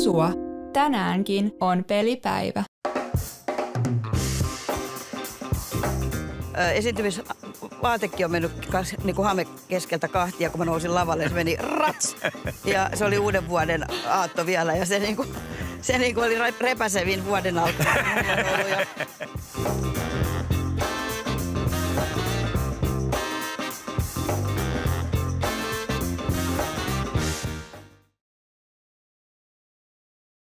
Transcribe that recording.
sua. Tänäänkin on pelipäivä. Esiintymisvaatekin on mennyt niin kuin hame keskeltä kahtia, kun mä nousin lavalle. Se meni rats! Ja se oli uuden vuoden aatto vielä. Ja se oli repäsevin vuoden alku.